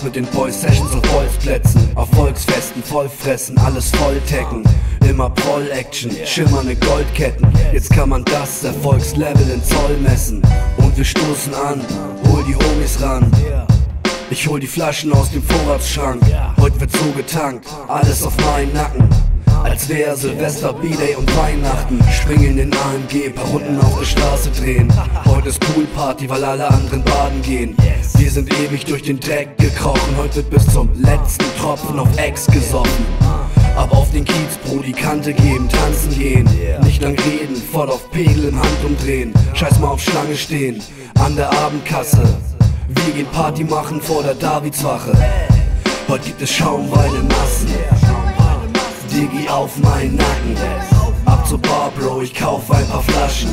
Spaß mit den Boys, Sessions auf Bolzplätzen, auf Volksfesten, vollfressen, alles volltecken. Immer Proll-Action, schimmernde Goldketten. Jetzt kann man das Erfolgslevel in Zoll messen. Und wir stoßen an, hol die Homies ran. Ich hol die Flaschen aus dem Vorratsschrank. Heute wird so getankt, alles auf meinen Nacken. Als wär Silvester, B-Day und Weihnachten. Springen in den AMG, paar Runden auf der Straße drehen. Heute ist Poolparty, weil alle anderen baden gehen. Wir sind ewig durch den Dreck gekrochen. Heute wird bis zum letzten Tropfen auf Ex gesoffen. Aber auf den Kiez, Bro, die Kante geben, tanzen gehen. Nicht lang reden, voll auf Pegel im Handumdrehen. Scheiß mal auf Schlange stehen, an der Abendkasse. Wir gehen Party machen vor der Davidswache. Heute gibt es Schaumwein in Massen. Digi auf meinen Nacken. Ab zur Bar, Bro, ich kauf ein paar Flaschen.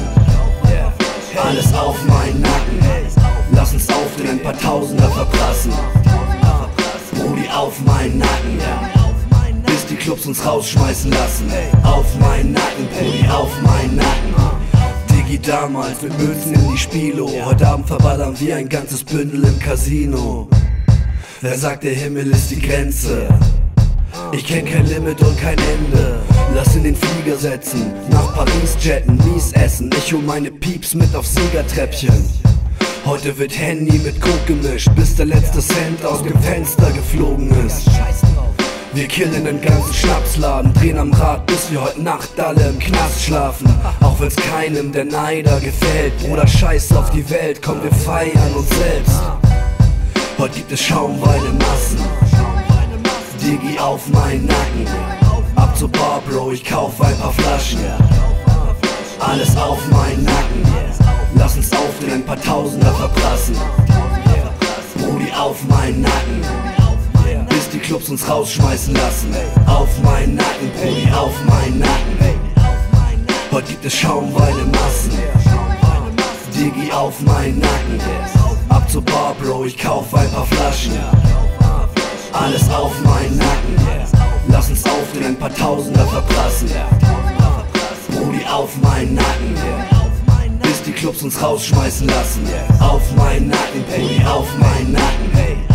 Alles auf meinen Nacken. Lass uns aufdrehen, ein paar Tausender verprassen. Brudi auf meinen Nacken. Bis die Clubs uns rausschmeißen lassen. Auf meinen Nacken, Brudi, auf meinen Nacken. Digi damals mit Mützen in die Spilo. Heute Abend verballern wir ein ganzes Bündel im Casino. Wer sagt, der Himmel ist die Grenze? Ich kenn kein Limit und kein Ende. Lass in den Flieger setzen, nach Paris jetten, mies essen. Ich hol meine Pieps mit aufs Siegertreppchen. Heute wird Handy mit Coke gemischt, bis der letzte Cent aus dem Fenster geflogen ist. Wir killen den ganzen Schnapsladen, drehen am Rad, bis wir heute Nacht alle im Knast schlafen. Auch wenn's keinem der Neider gefällt. Bruder, scheiß auf die Welt, komm, wir feiern uns selbst. Heute gibt es Schaumwein in Massen. Digi auf meinen Nacken. Ab zur Bar, Bro, ich kauf ein paar Flaschen. Alles auf meinen Nacken. Lass uns aufdrehen, ein paar Tausender verprassen. Brudi auf meinen Nacken. Bis die Clubs uns rausschmeißen lassen. Auf meinen Nacken, Brudi, auf meinen Nacken. Heute gibt es Schaumwein in Massen. Digi auf meinen Nacken. Ab zur Bar, Bro, ich kauf ein paar Flaschen. Alles auf meinen Nacken. Lass uns aufdrehen, ein paar Tausender verprassen. Brudi auf meinen Nacken. Bis die Clubs uns rausschmeißen lassen. Auf meinen Nacken, Brudi, auf meinen Nacken.